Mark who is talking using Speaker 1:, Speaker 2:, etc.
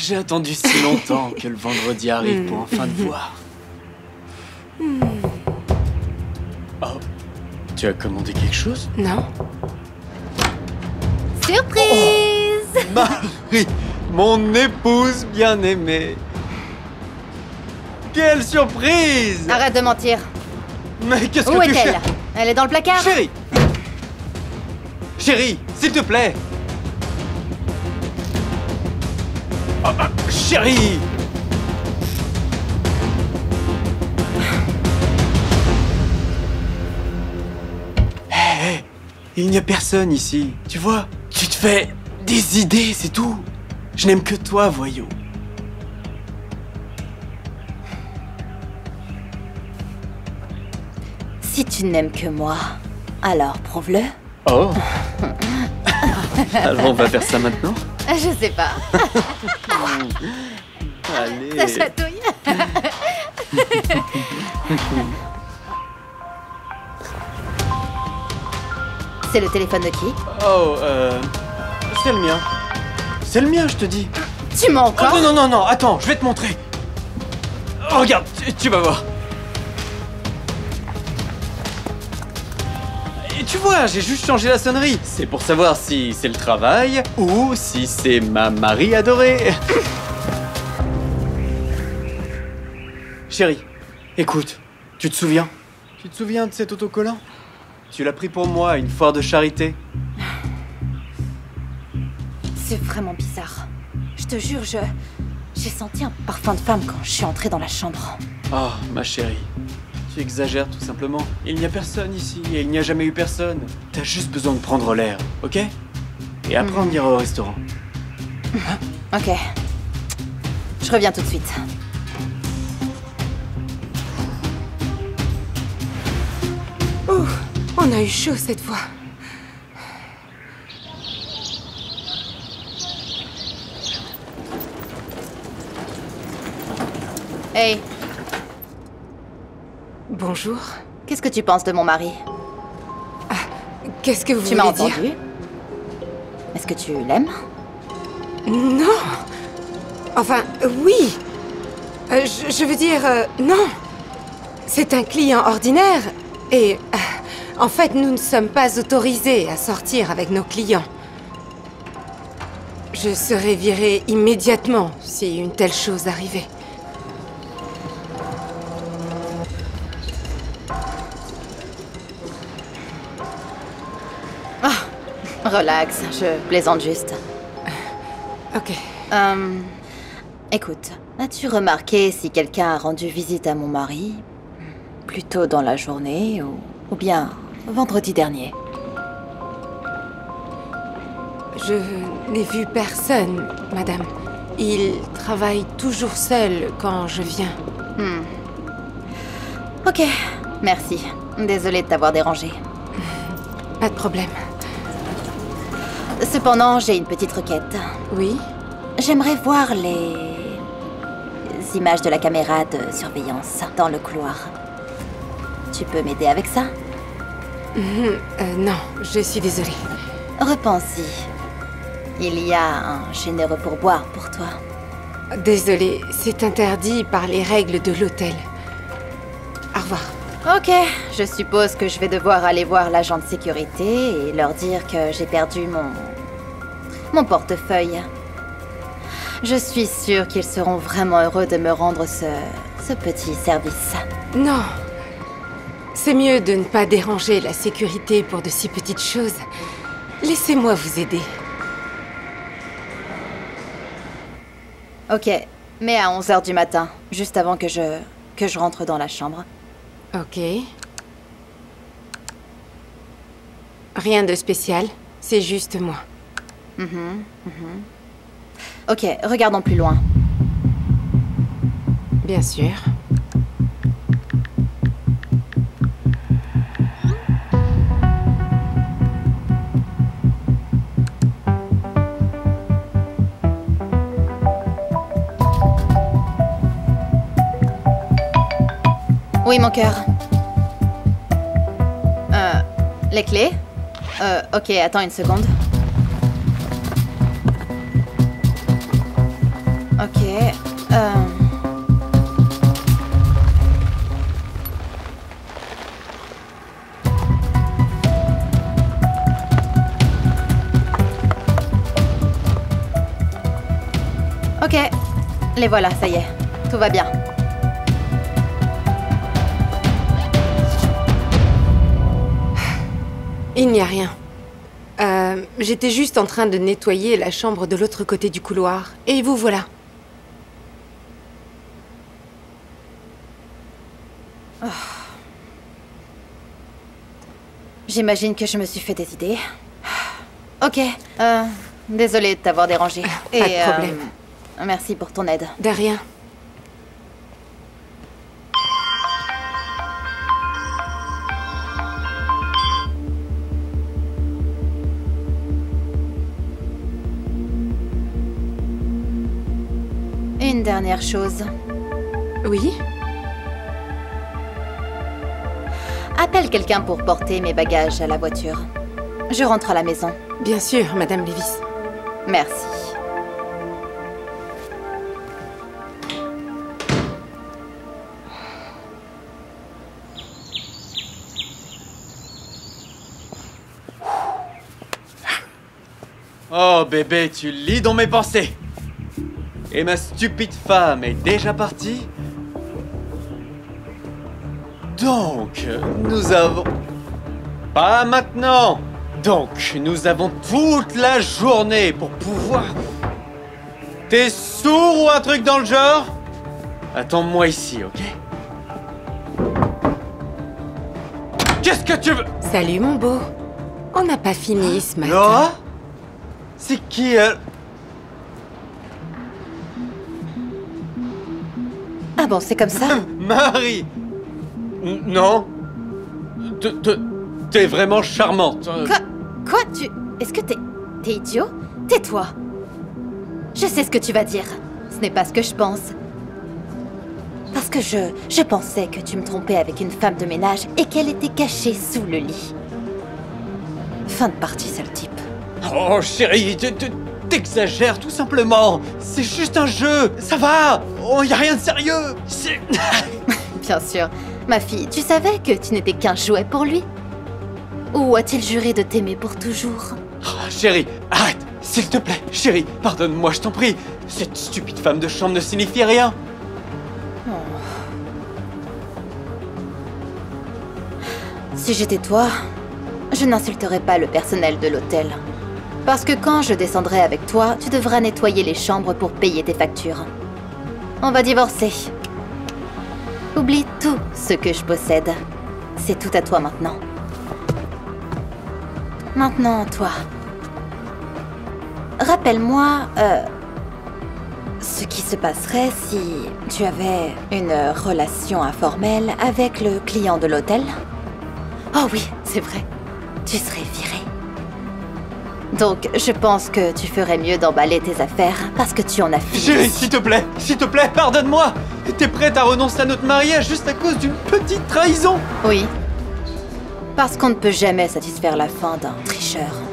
Speaker 1: J'ai attendu si longtemps que le vendredi arrive pour enfin te voir. Oh, tu as commandé quelque chose?
Speaker 2: Non.
Speaker 3: Surprise!
Speaker 1: Marie, mon épouse bien-aimée. Quelle surprise!
Speaker 3: Arrête de mentir.
Speaker 1: Mais qu'est-ce
Speaker 3: Où
Speaker 1: que tu
Speaker 3: est-elle?
Speaker 1: cherches?
Speaker 3: Elle est dans le placard?
Speaker 1: Chérie! Chérie, s'il te plaît! Chérie! Hé, il n'y a personne ici, tu vois? Tu te fais des idées, c'est tout. Je n'aime que toi, voyou.
Speaker 3: Si tu n'aimes que moi, alors prouve-le.
Speaker 1: Oh! Alors on va faire ça maintenant?
Speaker 3: Je sais pas.
Speaker 1: Allez!
Speaker 3: Ça chatouille. C'est le téléphone de qui?
Speaker 1: Oh, c'est le mien. C'est le mien, je te dis.
Speaker 3: Tu mens
Speaker 1: Oh,
Speaker 3: encore?
Speaker 1: non, non, non, non, attends, je vais te montrer. Oh, regarde, tu vas voir. Et tu vois, j'ai juste changé la sonnerie. C'est pour savoir si c'est le travail ou si c'est ma Marie adorée. Chérie, écoute, tu te souviens? Tu te souviens de cet autocollant? Tu l'as pris pour moi à une foire de charité.
Speaker 3: C'est vraiment bizarre. Je te jure, j'ai senti un parfum de femme quand je suis entrée dans la chambre.
Speaker 1: Oh, ma chérie, tu exagères tout simplement. Il n'y a personne ici et il n'y a jamais eu personne. T'as juste besoin de prendre l'air, ok? Et après on ira au restaurant.
Speaker 3: Ok. Je reviens tout de suite.
Speaker 2: Ouh, on a eu chaud cette fois.
Speaker 3: Hey,
Speaker 2: Bonjour.
Speaker 3: qu'est-ce que tu penses de mon mari?
Speaker 2: Qu'est-ce que vous
Speaker 3: Tu m'as
Speaker 2: voulez dire?
Speaker 3: entendu? Est-ce que tu l'aimes?
Speaker 2: Non. Enfin, oui. Je veux dire, non. C'est un client ordinaire. Et, en fait, nous ne sommes pas autorisés à sortir avec nos clients. Je serais virée immédiatement si une telle chose arrivait.
Speaker 3: Relax, je plaisante juste.
Speaker 2: Ok.
Speaker 3: Écoute, as-tu remarqué si quelqu'un a rendu visite à mon mari? Plutôt dans la journée ou bien vendredi dernier?
Speaker 2: Je n'ai vu personne, madame. Il travaille toujours seul quand je viens.
Speaker 3: Ok, merci. Désolée de t'avoir dérangé.
Speaker 2: Pas de problème.
Speaker 3: Cependant, j'ai une petite requête.
Speaker 2: Oui?
Speaker 3: J'aimerais voir les images de la caméra de surveillance dans le couloir. Tu peux m'aider avec ça?
Speaker 2: Non, je suis désolée.
Speaker 3: Repense-y. Il y a un généreux pourboire pour toi.
Speaker 2: Désolée, c'est interdit par les règles de l'hôtel. Au revoir.
Speaker 3: Ok, je suppose que je vais devoir aller voir l'agent de sécurité et leur dire que j'ai perdu mon portefeuille. Je suis sûre qu'ils seront vraiment heureux de me rendre ce petit service.
Speaker 2: Non. C'est mieux de ne pas déranger la sécurité pour de si petites choses. Laissez-moi vous aider.
Speaker 3: Ok, mais à 11h du matin, juste avant que je rentre dans la chambre.
Speaker 2: Ok. Rien de spécial, c'est juste moi.
Speaker 3: Ok, regardons plus loin.
Speaker 2: Bien sûr.
Speaker 3: Oui, mon cœur. Les clés? Ok, attends une seconde. Ok. Ok. Les voilà, ça y est. Tout va bien.
Speaker 2: Il n'y a rien. J'étais juste en train de nettoyer la chambre de l'autre côté du couloir. Et vous voilà.
Speaker 3: Oh. J'imagine que je me suis fait des idées. Ok. Désolée de t'avoir dérangé.
Speaker 2: Pas de problème.
Speaker 3: Merci pour ton aide.
Speaker 2: De rien.
Speaker 3: Une dernière chose.
Speaker 2: Oui?
Speaker 3: Appelle quelqu'un pour porter mes bagages à la voiture. Je rentre à la maison.
Speaker 2: Bien sûr, Madame Lévis.
Speaker 3: Merci.
Speaker 1: Oh bébé, tu lis dans mes pensées. Et ma stupide femme est déjà partie? Donc, nous avons... Pas maintenant! Donc, nous avons toute la journée pour pouvoir... T'es sourd ou un truc dans le genre? Attends-moi ici, ok? Qu'est-ce que tu veux?
Speaker 2: Salut, mon beau. On n'a pas fini ce matin.
Speaker 1: Laura? C'est qui, elle?
Speaker 3: Ah bon, c'est comme ça?
Speaker 1: Marie! Non? T'es vraiment charmante.
Speaker 3: Quoi? Est-ce que t'es idiot? Tais-toi. Je sais ce que tu vas dire. Ce n'est pas ce que je pense. Parce que je pensais que tu me trompais avec une femme de ménage et qu'elle était cachée sous le lit. Fin de partie, sale type.
Speaker 1: Oh chérie, t'exagères tout simplement. C'est juste un jeu, ça va. Oh, y a rien de sérieux.
Speaker 3: Bien sûr. Ma fille, tu savais que tu n'étais qu'un jouet pour lui? Ou a-t-il juré de t'aimer pour toujours?
Speaker 1: Oh, chérie, arrête, s'il te plaît. Chérie, pardonne-moi, je t'en prie. Cette stupide femme de chambre ne signifie rien.
Speaker 3: Oh. Si j'étais toi, je n'insulterais pas le personnel de l'hôtel. Parce que quand je descendrai avec toi, tu devras nettoyer les chambres pour payer tes factures. On va divorcer. Oublie tout ce que je possède. C'est tout à toi maintenant. Maintenant, toi. Rappelle-moi, ce qui se passerait si tu avais une relation informelle avec le client de l'hôtel. Oh oui, c'est vrai. Tu serais virée. Donc, je pense que tu ferais mieux d'emballer tes affaires parce que tu en as fini.
Speaker 1: Chérie, s'il te plaît, pardonne-moi. T'es prête à renoncer à notre mariage juste à cause d'une petite trahison?
Speaker 3: Oui. Parce qu'on ne peut jamais satisfaire la faim d'un tricheur.